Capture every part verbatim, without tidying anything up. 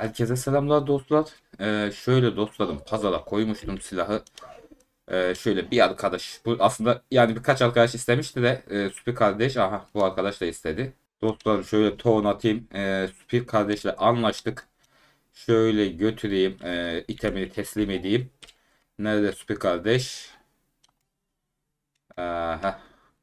Herkese selamlar dostlar. Ee, şöyle dostlarım pazara koymuştum silahı. Ee, şöyle bir arkadaş. Bu aslında yani birkaç arkadaş istemişti de e, Süper kardeş. Aha bu arkadaş da istedi. Dostlarım şöyle tohum atayım. Ee, Süper kardeşle anlaştık. Şöyle götüreyim. E, itemini teslim edeyim. Nerede Süper kardeş? Aha.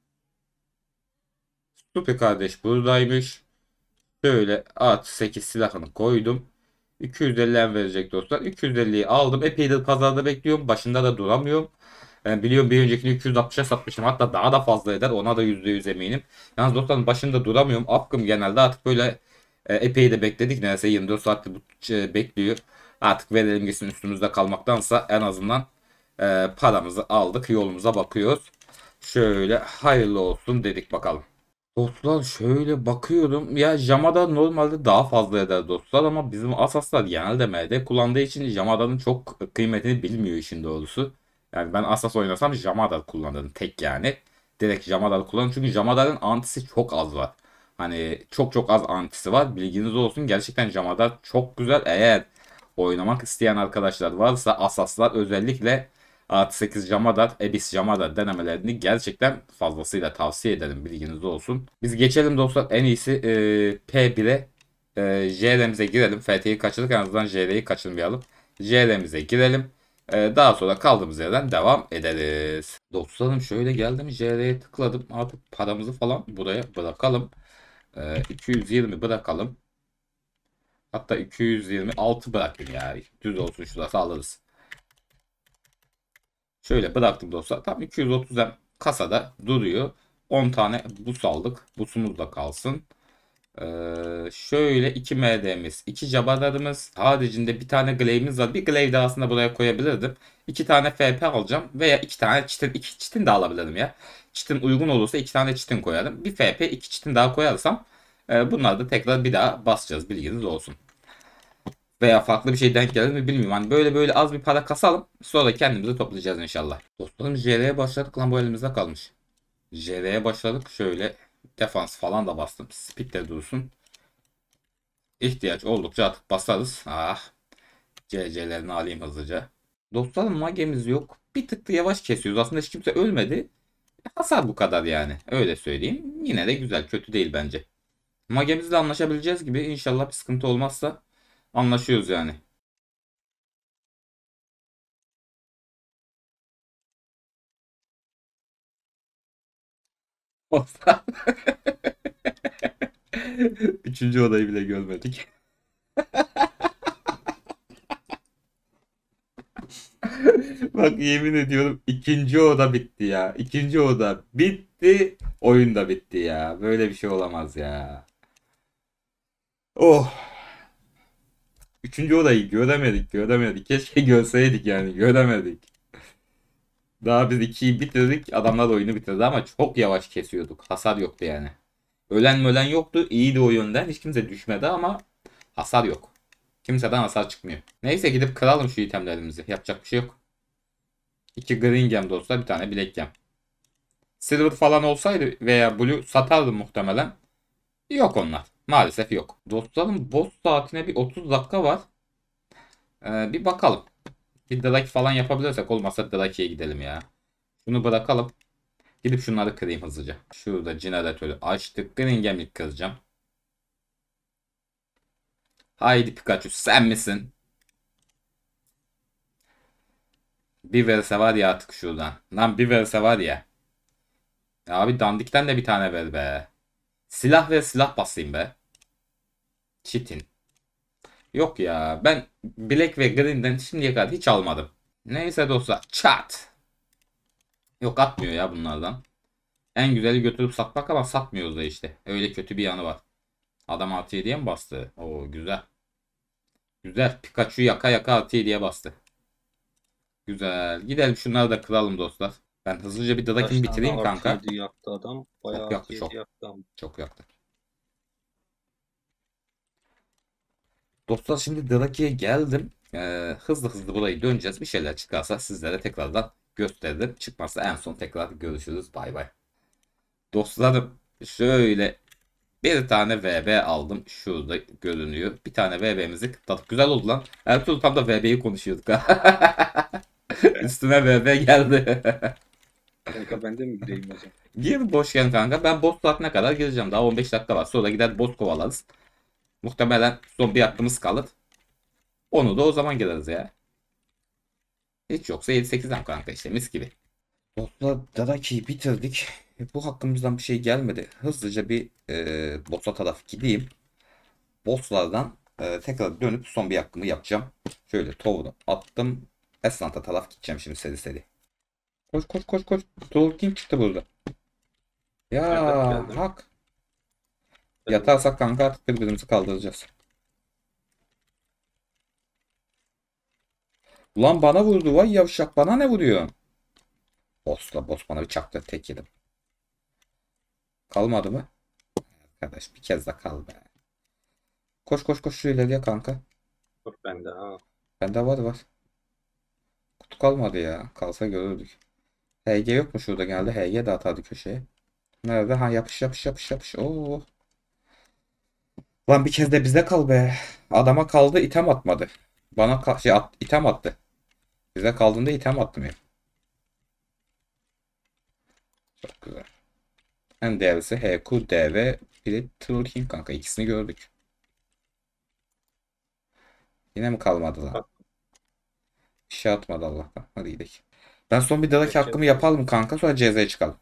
Süper kardeş buradaymış. Şöyle at sekiz silahını koydum. iki yüz elli en verecek dostlar. iki yüz elliyi aldım. Epeydir pazarda bekliyorum. Başında da duramıyorum. Ben biliyorum bir öncekini iki yüz altmışa satmışım. Hatta daha da fazla eder. Ona da yüzde yüz eminim. Yalnız dostlarım başında duramıyorum. Afkım genelde artık böyle e, epey de bekledik. Neredeyse yirmi dört saattir bu e, bekliyor. Artık verelim gitsin üstümüzde kalmaktansa en azından e, paramızı aldık. Yolumuza bakıyoruz. Şöyle hayırlı olsun dedik bakalım. Dostlar şöyle bakıyorum. Ya Jamada normalde daha fazla eder dostlar ama bizim Asaslar genelde M D kullandığı için Jamada'nın çok kıymetini bilmiyor işin doğrusu. Yani ben Asas oynasam Jamada kullanırım tek yani. Direkt Jamada kullanırım çünkü Jamada'nın antisi çok az var. Hani çok çok az antisi var. Bilginiz olsun. Gerçekten Jamada çok güzel. Eğer oynamak isteyen arkadaşlar varsa Asaslar özellikle Artı sekiz Jamadat, Ebis Jamadat denemelerini gerçekten fazlasıyla tavsiye ederim. Bilginiz olsun. Biz geçelim dostlar. En iyisi e, P bire e, J R'mize girelim. F T'yi kaçırdık. En azından J R'yi kaçırmayalım. J R'mize girelim. E, daha sonra kaldığımız yerden devam ederiz. Dostlarım şöyle geldim. J R'ye tıkladım. Artık paramızı falan buraya bırakalım. E, iki yüz yirmi bırakalım. Hatta iki yüz yirmi altı bırakın ya. Düz olsun şurası alırız. Şöyle bıraktım dostlar. Tam iki yüz otuz M kasada duruyor. on tane bus aldık. Busumuz da kalsın. Ee, şöyle iki M D'miz, iki Jabadar'ımız, haricinde bir tane Glaive'imiz var. Bir Glaive de aslında buraya koyabilirdim. iki tane F P alacağım veya iki tane Chitin, iki Chitin de alabilirim ya. Chitin uygun olursa iki tane Chitin koyarım. Bir F P, iki Chitin daha koyarsam e, bunlar da tekrar bir daha basacağız. Bilginiz olsun. Veya farklı bir şey denk gelir mi bilmiyorum. Hani böyle böyle az bir para kasalım. Sonra kendimizi toplayacağız inşallah. Dostlarım J R'ye başladık. Lan bu elimizde kalmış. J R'ye başladık. Şöyle defans falan da bastım. Speed de dursun. İhtiyaç oldukça artık basarız. Ah. C C'lerini alayım hızlıca. Dostlarım magemiz yok. Bir tık da yavaş kesiyoruz. Aslında hiç kimse ölmedi. Hasar bu kadar yani. Öyle söyleyeyim. Yine de güzel. Kötü değil bence. Magemizle anlaşabileceğiz gibi. İnşallah bir sıkıntı olmazsa anlaşıyoruz yani. Üçüncü odayı bile görmedik. Bak yemin ediyorum ikinci oda bitti ya. İkinci oda bitti. Oyun da bitti ya. Böyle bir şey olamaz ya. Oh. Üçüncü odayı göremedik göremedik. Keşke görseydik yani göremedik. Daha biz ikiyi bitirdik. Adamlar oyunu bitirdi ama çok yavaş kesiyorduk. Hasar yoktu yani. Ölen mölen yoktu. İyiydi o yönden. Hiç kimse düşmedi ama hasar yok. Kimseden hasar çıkmıyor. Neyse gidip kıralım şu itemlerimizi. Yapacak bir şey yok. İki Green Gem dostlar, bir tane Black Gem. Silver falan olsaydı veya Blue satardım muhtemelen. Yok onlar. Maalesef yok. Dostlarım boss saatine bir otuz dakika var. Ee, bir bakalım. Bir Draki falan yapabilirsek olmazsa Draki'ye gidelim ya. Şunu bırakalım. Gidip şunları kırayım hızlıca. Şurada jeneratörü açtık. Green Gem'i kıracağım. Haydi Pikachu sen misin? Bir verse var ya artık şuradan. Lan bir verse var ya. Ya abi dandikten de bir tane ver be. Silah ve silah basayım be. Çitin. Yok ya ben Black ve Green'den şimdiye kadar hiç almadım. Neyse dostlar çat. Yok atmıyor ya bunlardan. En güzeli götürüp satmak ama satmıyoruz da işte. Öyle kötü bir yanı var. Adam artı yediye mi bastı? Oo güzel. Güzel. Pikachu yaka yaka artı yediye bastı. Güzel. Gidelim şunları da kıralım dostlar. Ben hızlıca bir Kaç Drakini tane bitireyim artı kanka. yedi yaktı adam? Bayağı Çok artı yaktı yedi çok. yaktı ama. Çok yaktı. Dostlar şimdi Draki'ye geldim. Ee, hızlı hızlı burayı döneceğiz. Bir şeyler çıkarsa sizlere tekrardan gösteririm. Çıkmazsa en son tekrar görüşürüz. Bay bay. Dostlarım şöyle Bir tane V B aldım. Şurada görünüyor. Bir tane V B'mizi kıtladık. Güzel oldu lan. Ertuğrul tam da V B'yi konuşuyorduk ha. Üstüne V B geldi. Kanka ben de mi gireyim o zaman? Gir boşken kanka. Ben boss saatine kadar gireceğim. Daha on beş dakika var. Sonra gider boss kovalarız. Muhtemelen son bir hakkımız kalır. Onu da o zaman gireriz ya. Hiç yoksa yedi sekizden kanka işte mis gibi. Dostlar Daraki'yi bitirdik. E, Bu hakkımızdan bir şey gelmedi. Hızlıca bir e, boss'a taraf gideyim. Bosslardan e, tekrar dönüp son bir hakkımı yapacağım. Şöyle tower'u attım. Esnanta taraf gideceğim şimdi seri seri. Koş koş koş koş. Troll King çıktı burada. Ya Evet geldim. hak. Geldim. Yatarsak kanka artık birbirimizi kaldıracağız. Ulan bana vurdu vay yavşak bana ne vuruyor? Boss'la boss bana bir çaktı tek yedim. Kalmadı mı? Arkadaş bir kez de kal be. Koş koş koş şu ileriye kanka. Dur bende ha. Bende var var. Kutu kalmadı ya. Kalsa görürdük. H G yok mu şurada geldi? H G de atardı köşeye. Nerede? Ha yapış yapış yapış yapış. Oo. Lan bir kez de bize kal be. Adama kaldı item atmadı. Bana ka- şey at, item attı. Bize kaldığında item attım. Çok güzel. En değerlisi H Q, D ve bir de Troll King kanka. İkisini gördük. Yine mi kalmadı lan? Bak Bir şey atmadı Allah'tan. Hadi gidelim. Ben son bir dalaki geçen hakkımı yapalım kanka. Sonra C Z'ye çıkalım.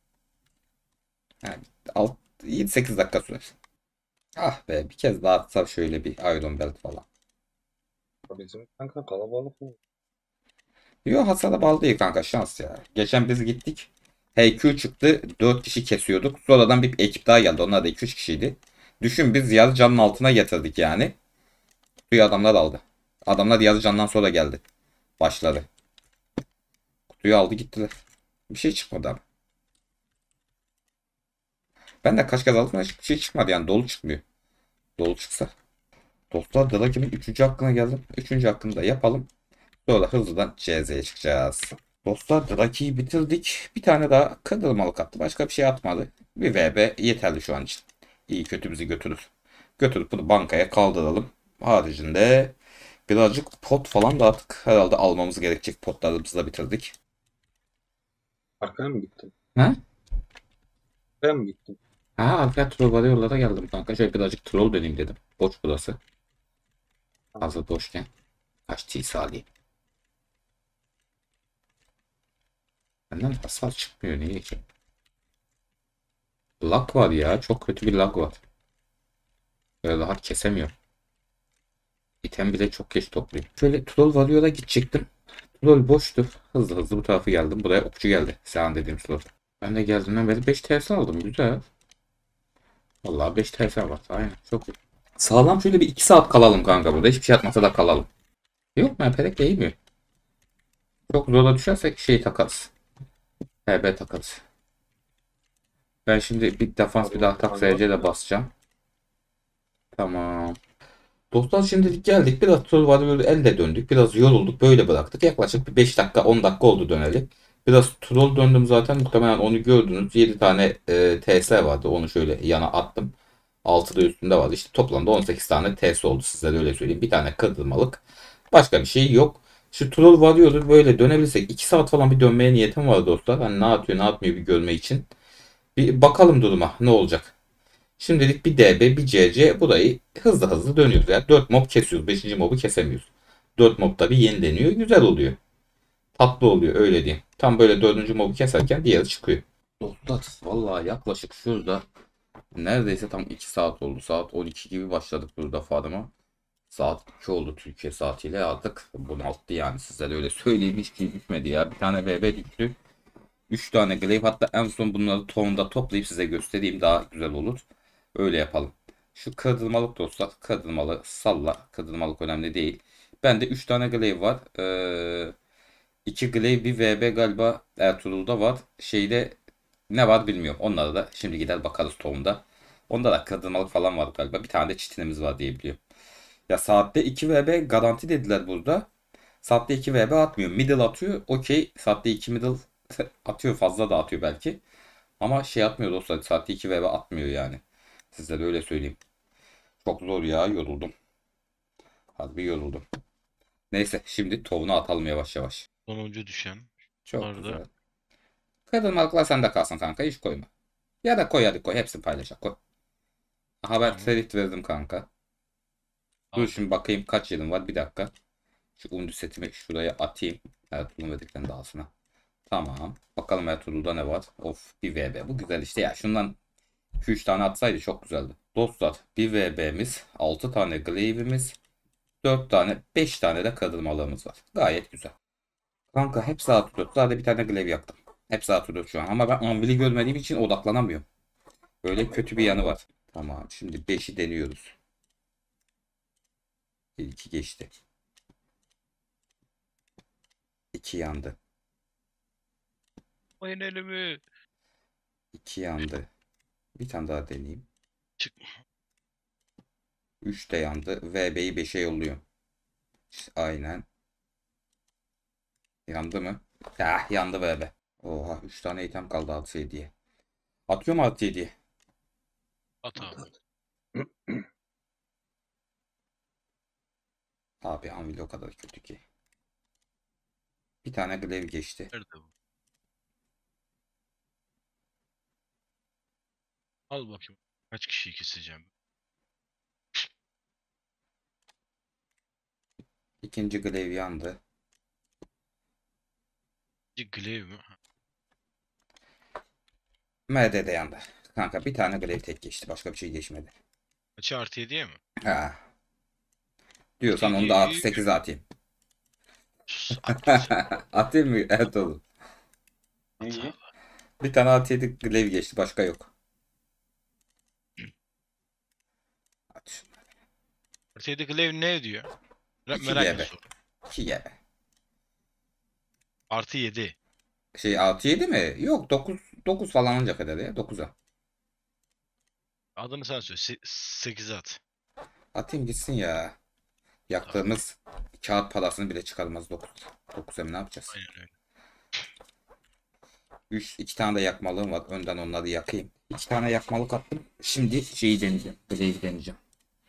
Yani alt, yedi sekiz dakika sürer. Ah be bir kez daha atsam şöyle bir Iron Belt falan. bizim kanka kalabalık mı? Yo hasara bağlı değil kanka şans ya. Geçen biz gittik. H Q çıktı. Dört kişi kesiyorduk. Sonradan bir ekip daha geldi. Onlar da iki üç kişiydi. Düşün biz yazı canın altına getirdik yani. Kutuyu adamlar aldı. Adamlar yazı candan sonra geldi. Başladı. Kutuyu aldı gittiler. Bir şey çıkmadı abi. Ben de kaç kez aldım ama hiçbir şey çıkmadı yani dolu çıkmıyor. Dolu çıksa. Dostlar Draki'nin üçüncü hakkına geldim. Üçüncü hakkını da yapalım. Sonra hızlıdan C Z'ye çıkacağız. Dostlar Draki'yi bitirdik. Bir tane daha kırdırmalık attı. Başka bir şey atmadı. Bir V B yeterli şu an için. İyi kötü bizi götürür. Götürüp bunu bankaya kaldıralım. Haricinde birazcık pot falan da artık herhalde almamız gerekecek. Potlarımızı da bitirdik. Arkaya mı gittin? Ha? Arkaya mı gittin? Ha arka troll varıyorlara geldim kanka. Şöyle birazcık troll döneyim dedim. Boş burası. Tamam. Hazır boşken. Kaç T alayım. Benden hasar çıkmıyor niye ki? Lag var ya. Çok kötü bir lag var. Böyle rahat kesemiyorum. İtem bile çok geç topluyor. Şöyle troll varıyor'a gidecektim. Troll boştu. Hızlı hızlı bu tarafa geldim. Buraya okçu geldi. Sen dediğim slot. Ben de geldiğimden beri beş T S aldım. Güzel. Vallahi beş T S var. Aynen. Çok iyi. Sağlam şöyle bir iki saat kalalım kanka burada. Hiçbir şey atmasa da kalalım. Yok mu? Pelek değil mi? Çok zora düşersek şey takarız. H B takarız. Ben şimdi bir defans bir Arıyor, daha tak arıyor S C de mu? basacağım. Tamam. Dostlar şimdilik geldik. Biraz tur vardı böyle elde döndük. Biraz yorulduk. Böyle bıraktık. Yaklaşık bir beş dakika on dakika oldu döneli. Biraz troll döndüm zaten. Muhtemelen onu gördünüz. yedi tane e, T S vardı. Onu şöyle yana attım. altı da üstünde vardı. İşte toplamda on sekiz tane T S oldu. Size öyle söyleyeyim. Bir tane kırdırmalık. Başka bir şey yok. Şu troll varıyordu. Böyle dönebilsek iki saat falan bir dönmeye niyetim var dostlar. Hani ne yapıyor ne yapmıyor bir görme için. Bir bakalım duruma ne olacak. Şimdilik bir D B, bir C C burayı hızlı hızlı dönüyoruz. Yani dört mob kesiyoruz. beşinci mobu kesemiyoruz. dört mob tabi yenileniyor. Güzel oluyor. Tatlı oluyor öyle diyeyim. Tam böyle dördüncü mobu keserken diğeri çıkıyor. Dostlar vallahi yaklaşık şurada neredeyse tam iki saat oldu. Saat on iki gibi başladık burada farma. Saat iki oldu Türkiye saatiyle artık bunalttı yani sizlere öyle söyleyeyim hiç şey düşmedi ya. Bir tane V B düştü. üç tane glaive hatta en son bunları tonda toplayıp size göstereyim daha güzel olur. Öyle yapalım. Şu kırdırmalık dostlar. Kırdırmalı salla. Kırdırmalık önemli değil. Bende üç tane glaive var. Ee, iki glaive bir V B galiba Ertuğrul'da var. Şeyde ne var bilmiyorum. Onlara da şimdi gider bakarız tohumda. Onda da kırdırmalık falan var galiba. Bir tane de çitinimiz var diye biliyorum. Ya saatte iki V B garanti dediler burada. Saatte iki V B atmıyor. Middle atıyor. Okey. Saatte iki middle atıyor. Fazla da atıyor belki. Ama şey atmıyor dostlar. Saatte iki V B atmıyor yani. Size de öyle söyleyeyim. Çok zor ya, yoruldum. Harbi yoruldum. Neyse şimdi tohumunu atalım yavaş yavaş. Sonuncu düşen. Çok Arada güzel. Kırılmalıklar sende kalsın kanka, hiç koyma. Ya da koy, hadi koy, hepsini paylaşak koy. Haber tamam. credit verdim kanka. Dur Aldım. şimdi bakayım kaç yılım var, bir dakika. Şu undi setimi şuraya atayım. Ertuğrul'un verdiklerini de alsın. Tamam. Bakalım Ertuğrul'da ne var. Of, bir V B. Bu güzel işte ya. Şundan iki üç tane atsaydı çok güzeldi. Dostlar, bir V B'miz, altı tane Glaive'imiz, dört tane, beş tane de kırdırmalığımız var. Gayet güzel. Kanka hepsi artı dört. Sadece bir tane Glaive yaktım. Hepsi artı dört şu an. Ama ben Anvil'i görmediğim için odaklanamıyorum. Böyle kötü bir yanı var. Tamam. Şimdi beşi deniyoruz. iki geçti. iki yandı. Oyun elimi. iki yandı. Bir tane daha deneyeyim. Çık. üç de yandı. V B'yi beşe yolluyorum. Aynen. Yandı mı? Ya yandı V B. Oha, üç tane item kaldı artı yediye. Atıyorum artı yediye. At abi. Abi Anvil o kadar kötü ki. Bir tane Glaive geçti. Nerede bu? Al bakayım. Kaç kişiyi keseceğim? İkinci Glaive yandı. Bir Glaive mi? Ha, M D de yandı. Kanka bir tane Glaive tek geçti. Başka bir şey geçmedi. Kaçı artı yediye mi? Ha. Diyorsan onu da yediye artı iyi. sekize atayım. Sus, at gitsin. Atayım mı? Evet oğlum. At İyi. abi. Bir tane artı yedi Glaive geçti. Başka yok. At şunu. Artı yedi Glaive ne ediyor? Merak iki merak G et B. sor. iki G B. Artı yedi. Şey artı yedi mi? Yok, dokuz dokuz falan ancak eder ya. dokuza. Adını sen söyle. Se sekize at. Atayım gitsin ya. Yaktığımız kağıt parasını bile çıkarmaz dokuz. dokuza mı ne yapacağız? Aynen öyle. üç, iki tane de yakmalığım var. Önden onları yakayım. iki tane yakmalık attım. Şimdi şeyi deneyeceğim. Blade'i deneyeceğim.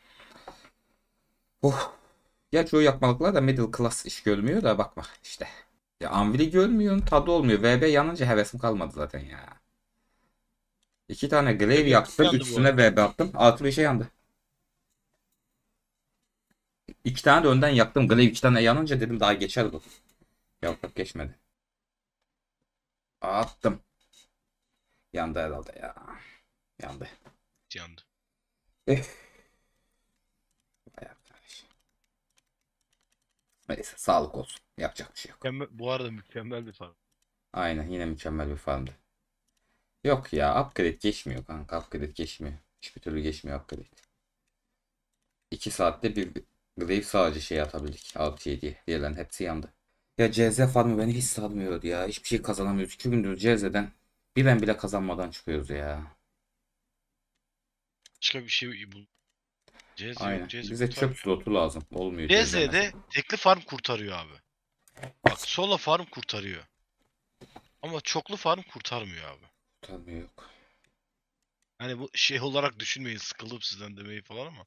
Oh. Gerçi o yakmalıklar da middle class iş görmüyor da bak bak işte. Ya Anvil'i görmüyorsun, tadı olmuyor. V B yanınca hevesim kalmadı zaten ya. İki tane Glaive yaktım. Yandı bu Üstüne arada. V B attım. Artı beşe yandı. İki tane de önden yaktım. Glaive iki tane yanınca dedim daha geçer bu. Yok yok, geçmedi. Attım. Yandı herhalde ya. Yandı. Yandı. Eh. Vay arkadaş. Neyse sağlık olsun. Yapacak bir şey yok. Mükemmel, bu arada mükemmel bir fark. Aynen, yine mükemmel bir farmdı. Yok ya, upgrade geçmiyor kanka. Upgrade geçmiyor. Hiçbir türlü geçmiyor upgrade. iki saatte bir Glaive sadece şey atabildik. altı yedi. Diğerlerin hepsi yandı. Ya C Z farmı beni hiç sarmıyordu ya. Hiçbir şey kazanamıyoruz. iki gündür C Z'den bir en bile kazanmadan çıkıyoruz ya. Başka bir şey bul. C Z Aynen. yok. C Z Bize çöp kurtarmıyor. slotu lazım. Olmuyor C Z'den. C Z'de tekli farm kurtarıyor abi. Bak solo farm kurtarıyor. Ama çoklu farm kurtarmıyor abi. Kurtarmıyor yok. Hani bu şey olarak düşünmeyin, sıkıldım sizden demeyi falan ama.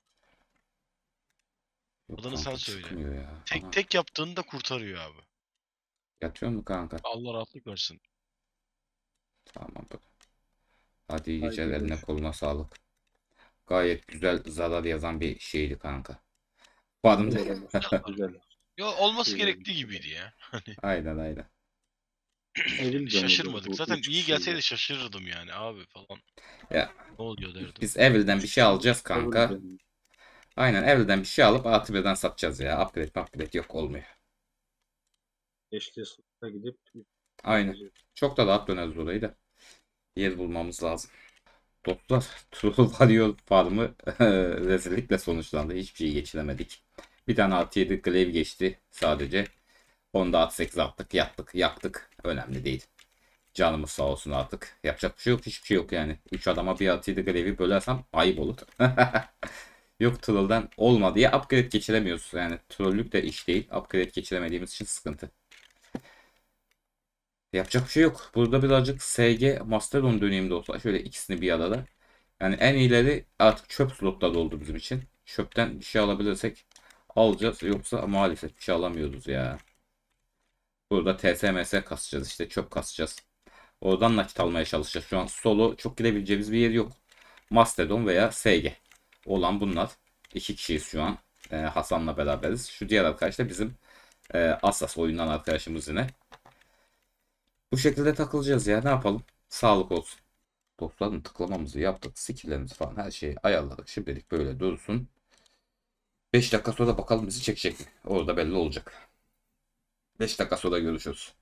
Yok Adını kanka, sen söyle. çıkmıyor ya. Tek Aha. tek yaptığında kurtarıyor abi. Yatıyor mu kanka? Allah rahatlık versin. Tamam. Hadi iyi Haydi geceler, eline görüşürüz. koluna sağlık. Gayet güzel zarar yazan bir şeydi kanka. Farmda. Güzel olur. Güzel. Yo olması Güzel. gerektiği gibiydi ya. Hani Aynen aynen. Evil dönüyordu şaşırmadık. bu Zaten üç iyi kişiyle. gelseydi şaşırırdım yani abi falan. Ya Ne oluyor derdim. biz Evil'den bir şey alacağız Evil kanka. dönüyor. Aynen, Evil'den bir şey alıp artı birden satacağız ya. Upgrade upgrade yok, olmuyor. Eşliğe sınıfa gidip Aynen. Çok da rahat döneriz orayı da. Yer bulmamız lazım. Dostlar, True Warrior farmı rezillikle sonuçlandı. Hiçbir şey geçiremedik. Bir tane artı yedi Glaive geçti sadece. Onu da artı sekiz attık, yattık, yaktık. Önemli değil. Canımız sağ olsun artık. Yapacak bir şey yok. Hiçbir şey yok yani. üç adama bir artı yedi Glaive'i bölersem ayıp olur. Yok, trollden olmadı ya, upgrade geçiremiyoruz. Yani trollük de iş değil. Upgrade geçiremediğimiz için sıkıntı. Yapacak bir şey yok. Burada birazcık S G Mastodon döneminde olsa şöyle ikisini bir arada. Yani en iyileri artık çöp slotları oldu bizim için. Çöpten bir şey alabilirsek alacağız. Yoksa maalesef bir şey alamıyoruz ya. Burada T S M S kasacağız işte. Çöp kasacağız. Oradan nakit almaya çalışacağız. Şu an solo çok gidebileceğimiz bir yer yok. Mastodon veya S G olan bunlar. İki kişiyiz şu an. Ee, Hasan'la beraberiz. Şu diğer arkadaş da bizim e, Asas oyundan arkadaşımız yine. Bu şekilde takılacağız ya. Ne yapalım? Sağlık olsun. Dostların tıklamamızı yaptık. Skill'lerimizi falan her şeyi ayarladık. Şimdilik böyle dursun. beş dakika sonra bakalım bizi çekecek mi? Orada belli olacak. beş dakika sonra görüşürüz.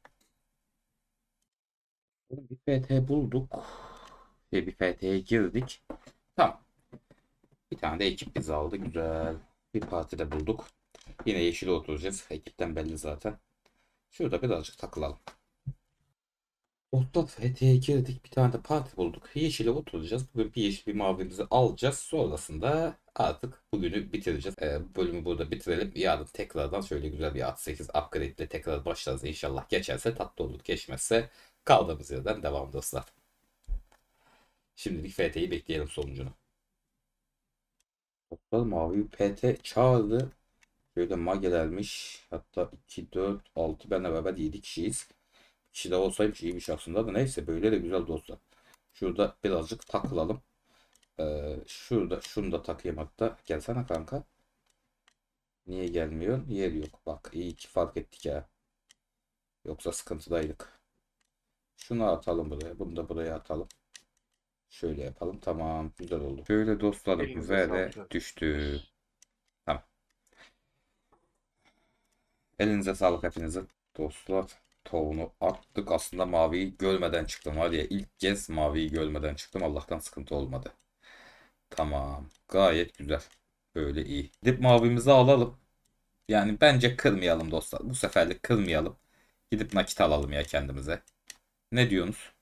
Bir F T bulduk. Şey, bir F T'ye girdik. Tamam. Bir tane de ekip bizi aldı. Güzel. Bir partide bulduk. Yine yeşile oturacağız. Ekipten belli zaten. Şurada birazcık takılalım. Dostlar F T'ye girdik. Bir tane de parti bulduk. Yeşile oturacağız. Bugün bir yeşil bir mavimizi alacağız. Sonrasında artık bugünü bitireceğiz. Ee, bu bölümü burada bitirelim. Yarın tekrardan şöyle güzel bir artı sekiz upgrade ile tekrar başlarız. İnşallah geçerse tatlı olur. Geçmezse kaldığımız yerden devam dostlar. Şimdilik F T'yi bekleyelim sonucunu. Dostlar mavi P T çağırdı. Şöyle magelermiş. Hatta iki, dört, altı benle beraber yedi kişiyiz. Kişi de olsaymış iyiymiş aslında da neyse böyle de güzel dostlar. Şurada birazcık takılalım. Ee, şurada şunu da takayım hatta. Gelsene kanka. Niye gelmiyor? Yer yok. Bak iyi ki fark ettik ya. Yoksa sıkıntıdaydık. Şunu atalım buraya. Bunu da buraya atalım. Şöyle yapalım. Tamam. Güzel oldu. Şöyle dostlarım Elinize ve de sağlık. düştü. Tamam. Elinize sağlık hepinizin. Dostlar tavuğunu attık. Aslında maviyi görmeden çıktım. Var ya ilk kez maviyi görmeden çıktım. Allah'tan sıkıntı olmadı. Tamam. Gayet güzel. Böyle iyi. Gidip mavimizi alalım. Yani bence kırmayalım dostlar. Bu seferlik kırmayalım. Gidip nakit alalım ya kendimize. Ne diyorsunuz?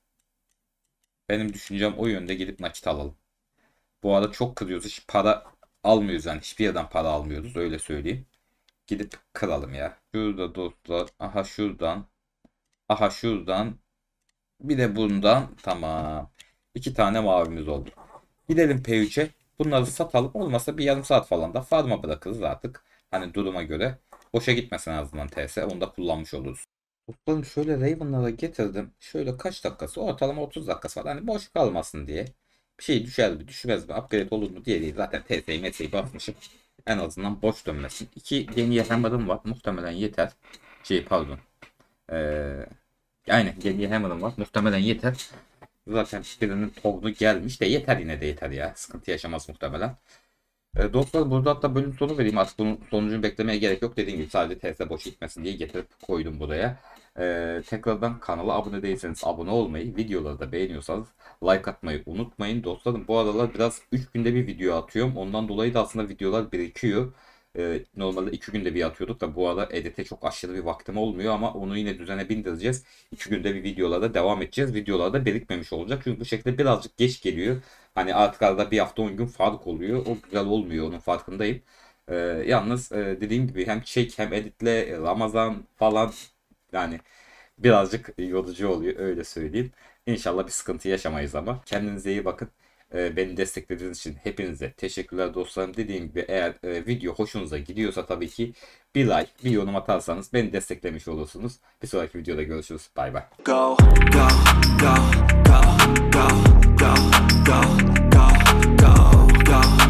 Benim düşüncem o yönde, gidip nakit alalım. Bu arada çok kırıyoruz. Hiç para almıyoruz yani. Hiçbir yerden para almıyoruz. Öyle söyleyeyim. Gidip kıralım ya. Şurada dostlar. Aha şuradan. Aha şuradan. Bir de bundan. Tamam. İki tane mavimiz oldu. Gidelim P üç'e. Bunları satalım. Olmazsa bir yarım saat falan da farm'a bırakırız artık. Hani duruma göre. Boşa gitmesin en azından T S. Onu da kullanmış oluruz. Dostlarım şöyle Raven'lara getirdim. Şöyle kaç dakikası? Ortalama otuz dakikası var. Hani boş kalmasın diye. Bir şey düşer mi düşmez mi? Upgrade olur mu diye değil. Zaten T S'yi M S'yi basmışım. En azından boş dönmesin. İki yeni yaşamadım var. Muhtemelen yeter. Şey pardon. Ee, aynen yeni yaşamadım var. Muhtemelen yeter. Zaten birinin torunu gelmiş de yeter, yine de yeter ya. Sıkıntı yaşamaz muhtemelen. E, dostlar burada hatta bölüm sonu vereyim. Artık bunun sonucunu beklemeye gerek yok. Dediğim gibi sadece T S boş gitmesin diye getirip koydum buraya. E, tekrardan kanala abone değilseniz abone olmayı, videoları da beğeniyorsanız like atmayı unutmayın. Dostlarım bu aralar biraz üç günde bir video atıyorum. Ondan dolayı da aslında videolar birikiyor. E, normalde iki günde bir atıyorduk da bu arada edite çok aşırı bir vaktim olmuyor ama onu yine düzene bindireceğiz. iki günde bir videolarda devam edeceğiz. Videolarda birikmemiş olacak. Çünkü bu şekilde birazcık geç geliyor. Hani artık arada bir hafta on gün fark oluyor. O güzel olmuyor, onun farkındayım. Ee, yalnız e, dediğim gibi hem çek hem editle Ramazan falan yani birazcık yorucu oluyor, öyle söyleyeyim. İnşallah bir sıkıntı yaşamayız ama. Kendinize iyi bakın. Ee, beni desteklediğiniz için hepinize teşekkürler dostlarım. Dediğim gibi eğer e, video hoşunuza gidiyorsa tabii ki bir like, bir yorum atarsanız beni desteklemiş olursunuz. Bir sonraki videoda görüşürüz. Bay bay. Go, go, go, go, go, go, go.